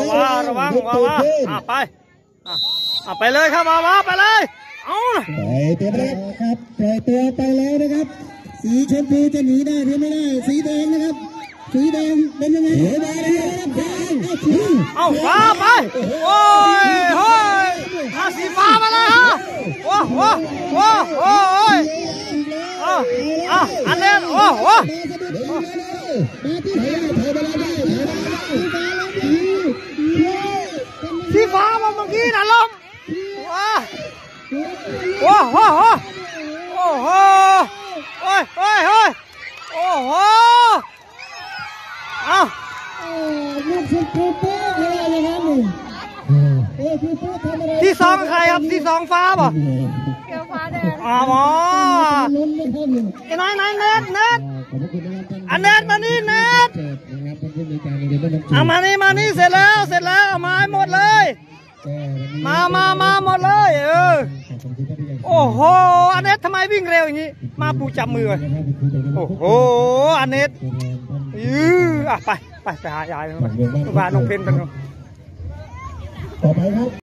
ระวังไปไปเลยครับมาไปเลยเอาปล่อยตัวนะครับปล่อยตัวไปแล้วนะครับสีชมพูจะหนีได้หรือไม่ได้สีแดงนะครับสีแดงเป็นยังไงเอาฟ้าไปโอ้ยเฮ้ยสีฟ้ามาเลยฮะโอ้ยอันเล่นโอ้โหสีฟ้ามาเมื่อกี้นะลมโอ้โหโอ้โหโอ้โหที่สองใครครับที่สองฟ้าป่ะเขียวฟ้าแดงอ๋อไอ้น้อยเน็ตอันเน็ตมานี่เน็ตมานี่เสร็จแล้วเอามาให้หมดเลยมาหมดเลยโอ้โหอันเน็ตทำไมวิ่งเร็วอย่างนี้มาปูจับมือโอ้โหอันเน็ตไปหายายบ้านน้องเพนกันต่อไปครับ